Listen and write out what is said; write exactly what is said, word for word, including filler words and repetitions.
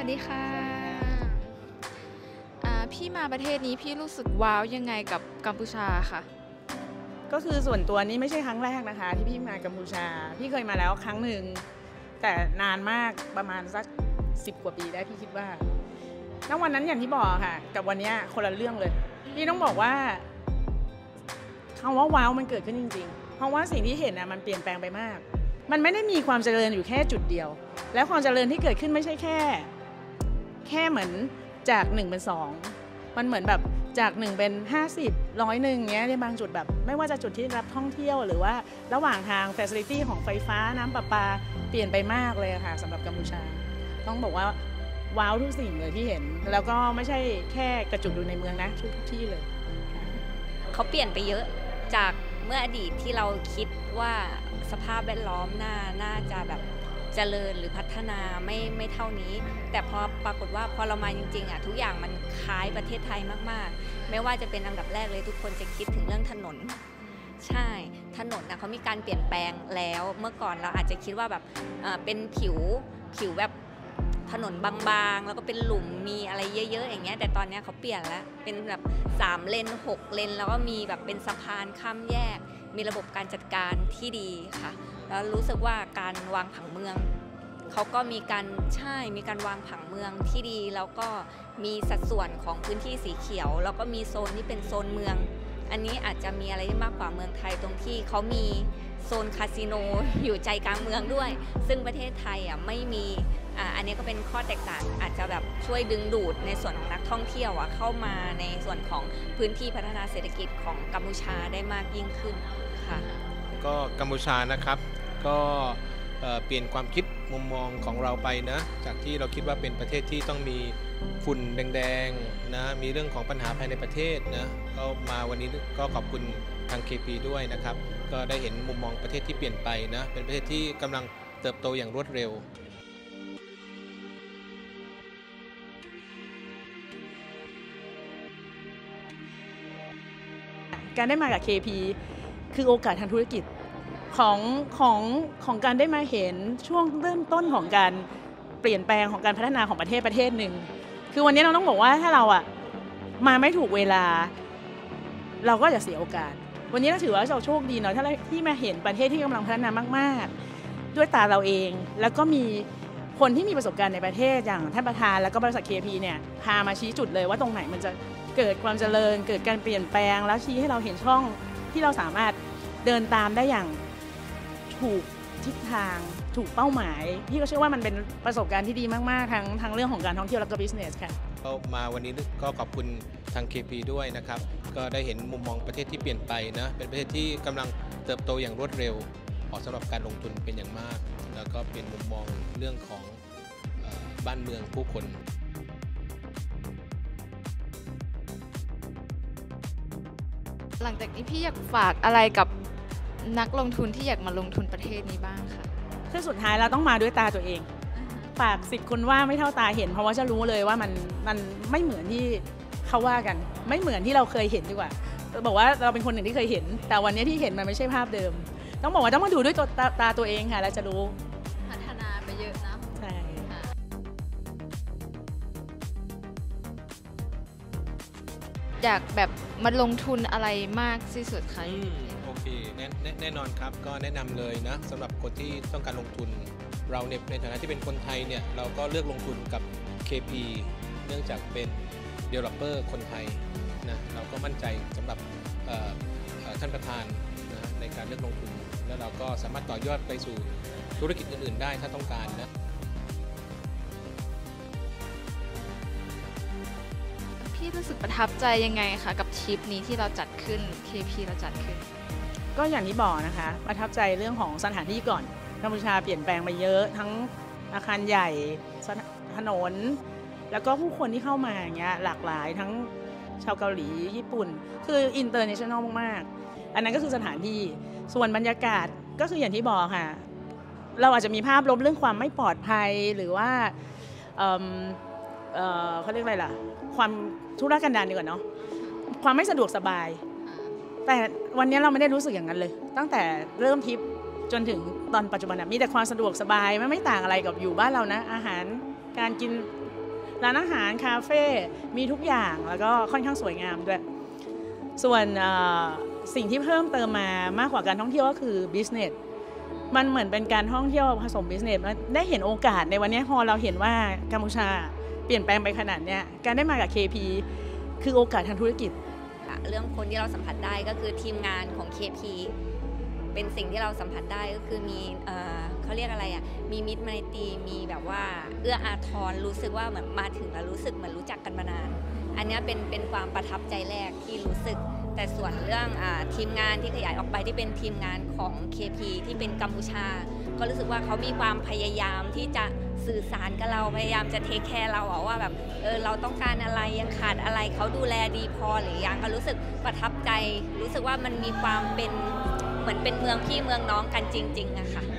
วัสดีค่ะพี่มาประเทศนี้พี่รู้สึกว้าวยังไงกับกัมพูชาค่ะก็คือส่วนตัวนี้ไม่ใช่ครั้งแรกนะคะที่พี่มากัมพูชาพี่เคยมาแล้วครั้งหนึ่งแต่นานมากประมาณสักสิบกว่าปีได้พี่คิดว่าณวันนั้นอย่างที่บอกค่ะกับวันนี้คนละเรื่องเลยพี่ต้องบอกว่าคำว่าว้าวมันเกิดขึ้นจริงๆเพราะว่าสิ่งที่เห็นนะมันเปลี่ยนแปลงไปมากมันไม่ได้มีความเจริญอยู่แค่จุดเดียวและความเจริญที่เกิดขึ้นไม่ใช่แค่แค่เหมือนจากหนึ่งเป็นสองมันเหมือนแบบจากหนึ่งเป็นห้าสิบร้อยหนึ่งเงี้ยในบางจุดแบบไม่ว่าจะจุดที่รับท่องเที่ยวหรือว่าระหว่างทางเฟสิลิตี้ของไฟฟ้าน้ำประปาเปลี่ยนไปมากเลยค่ะสำหรับกัมพูชาต้องบอกว่าว้าวทุกสิ่งเลยที่เห็นแล้วก็ไม่ใช่แค่กระจุกอยู่ในเมืองนะทุกที่เลยเขาเปลี่ยนไปเยอะจากเมื่ออดีตที่เราคิดว่าสภาพแวดล้อมน่าน่าจะแบบเจริญหรือพัฒนาไม่ไม่เท่านี้แต่พอปรากฏว่าพอเรามาจริงๆอ่ะทุกอย่างมันคล้ายประเทศไทยมากๆไม่ว่าจะเป็นอันดับแรกเลยทุกคนจะคิดถึงเรื่องถนนใช่ถนนนะเขามีการเปลี่ยนแปลงแล้วเมื่อก่อนเราอาจจะคิดว่าแบบเป็นผิวผิวแบบถนนบางๆแล้วก็เป็นหลุมมีอะไรเยอะๆอย่างเงี้ยแต่ตอนนี้เขาเปลี่ยนแล้วเป็นแบบสามเลนหกเลนแล้วก็มีแบบเป็นสะพานข้ามแยกมีระบบการจัดการที่ดีค่ะแล้วรู้สึกว่าการวางผังเมืองเขาก็มีการใช่มีการวางผังเมืองที่ดีแล้วก็มีสัดส่วนของพื้นที่สีเขียวแล้วก็มีโซนที่เป็นโซนเมืองอันนี้อาจจะมีอะไรที่มากกว่าเมืองไทยตรงที่เขามีโซนคาสิโนอยู่ใจกลางเมืองด้วยซึ่งประเทศไทยอ่ะไม่มีอ่าอันนี้ก็เป็นข้อแตกต่างอาจจะแบบช่วยดึงดูดในส่วนของนักท่องเที่ยวอ่ะเข้ามาในส่วนของพื้นที่พัฒนาเศรษฐกิจของกัมพูชาได้มากยิ่งขึ้นค่ะก็กัมพูชานะครับก็เปลี่ยนความคิดมุมมองของเราไปนะจากที่เราคิดว่าเป็นประเทศที่ต้องมีฝุ่นแดงๆนะมีเรื่องของปัญหาภายในประเทศนะก็มาวันนี้ก็ขอบคุณทาง เค พี ด้วยนะครับก็ได้เห็นมุมมองประเทศที่เปลี่ยนไปนะเป็นประเทศที่กำลังเติบโตอย่างรวดเร็วการได้มากับ เค พี คือโอกาสทางธุรกิจของของของการได้มาเห็นช่วงเริ่มต้นของการเปลี่ยนแปลงของการพัฒนาของประเทศประเทศหนึ่งคือวันนี้เราต้องบอกว่าถ้าเราอะมาไม่ถูกเวลาเราก็จะเสียโอกาสวันนี้เราถือว่าเราโชคดีหน่อยถ้าที่มาเห็นประเทศที่กำลังพัฒนามากๆด้วยตาเราเองแล้วก็มีคนที่มีประสบการณ์ในประเทศอย่างท่านประธานแล้วก็บริษัท เค พี เนี่ยพามาชี้จุดเลยว่าตรงไหนมันจะเกิดความเจริญเกิดการเปลี่ยนแปลงแล้วชี้ให้เราเห็นช่องที่เราสามารถเดินตามได้อย่างถูกทิศทางถูกเป้าหมายพี่ก็เชื่อว่ามันเป็นประสบการณ์ที่ดีมากๆทั้งทั้งเรื่องของการท่องเที่ยวแล้วก็ business ค่ะก็มาวันนี้ก็ขอบคุณทาง เค พี ด้วยนะครับก็ได้เห็นมุมมองประเทศที่เปลี่ยนไปนะเป็นประเทศที่กำลังเติบโตอย่างรวดเร็วเหมาะสำหรับการลงทุนเป็นอย่างมากแล้วก็เป็นมุมมองเรื่องของบ้านเมืองผู้คนหลังจากนี้พี่อยากฝากอะไรกับนักลงทุนที่อยากมาลงทุนประเทศนี้บ้างคะคือสุดท้ายเราต้องมาด้วยตาตัวเองฝากสิทธิ์คนว่าไม่เท่าตาเห็นเพราะว่าจะรู้เลยว่ามันมันไม่เหมือนที่เขาว่ากันไม่เหมือนที่เราเคยเห็นดีกว่าบอกว่าเราเป็นคนหนึ่งที่เคยเห็นแต่วันนี้ที่เห็นมันไม่ใช่ภาพเดิมต้องบอกว่าต้องมาดูด้วยตัวตาตัวเองค่ะแล้วจะรู้พัฒนาไปเยอะนะใช่อยากแบบมาลงทุนอะไรมากที่สุดคะโอเคแน่แน่นอนครับก็แนะนำเลยนะสำหรับคนที่ต้องการลงทุนเราเนี่ยในฐานะที่เป็นคนไทยเนี่ยเราก็เลือกลงทุนกับ เค พี เนื่องจากเป็น developer คนไทยนะเราก็มั่นใจสำหรับท่านประธานนะในการเลือกลงทุนแล้วเราก็สามารถต่อยอดไปสู่ธุรกิจอื่นๆได้ถ้าต้องการนะพี่รู้สึกประทับใจยังไงคะกับทริปนี้ที่เราจัดขึ้น เค พี เราจัดขึ้นก็อย่างที่บอกนะคะประทับใจเรื่องของสถานที่ก่อนกัมพูชาเปลี่ยนแปลงไปเยอะทั้งอาคารใหญ่ถนนแล้วก็ผู้คนที่เข้ามาอย่างเงี้ยหลากหลายทั้งชาวเกาหลีญี่ปุ่นคืออินเตอร์เนชั่นแนลมากๆอันนั้นก็คือสถานที่ส่วนบรรยากาศก็คืออย่างที่บอกค่ะเราอาจจะมีภาพลบเรื่องความไม่ปลอดภัยหรือว่า เอ่อ เอ่อ เขาเรียกอะไรล่ะความทุรกันดารดีกว่าเนาะความไม่สะดวกสบายแต่วันนี้เราไม่ได้รู้สึกอย่างนั้นเลยตั้งแต่เริ่มทริปจนถึงตอนปัจจุบันมีแต่ความสะดวกสบายไม่ไม่ต่างอะไรกับอยู่บ้านเรานะอาหารการกินร้านอาหารคาเฟ่มีทุกอย่างแล้วก็ค่อนข้างสวยงามด้วยส่วนสิ่งที่เพิ่มเติมมามากกว่าการท่องเที่ยวก็คือ business มันเหมือนเป็นการท่องเที่ยวผสม business ได้เห็นโอกาสในวันนี้พอเราเห็นว่ากัมพูชาเปลี่ยนแปลงไปขนาดนี้การได้มากับ เค พี คือโอกาสทางธุรกิจเรื่องคนที่เราสัมผัสได้ก็คือทีมงานของ เค พี เป็นสิ่งที่เราสัมผัสได้ก็คือมีเอ่อเขาเรียกอะไรอ่ะมีมิตรไมตรีมีแบบว่าเอื้ออาทรรู้สึกว่าเหมือนมาถึงแล้วรู้สึกเหมือนรู้จักกันมานานอันนี้เป็นเป็นความประทับใจแรกที่รู้สึกแต่ส่วนเรื่องอ่าทีมงานที่ขยายออกไปที่เป็นทีมงานของ เค พี ที่เป็นกัมพูชาก็รู้สึกว่าเขามีความพยายามที่จะสื่อสารกับเราพยายามจะเทคแคร์เราว่าแบบเออเราต้องการอะไรยังขาดอะไรเขาดูแลดีพอหรือยังก็รู้สึกประทับใจรู้สึกว่ามันมีความเป็นเหมือนเป็นเมืองพี่เมืองน้องกันจริงๆอะค่ะ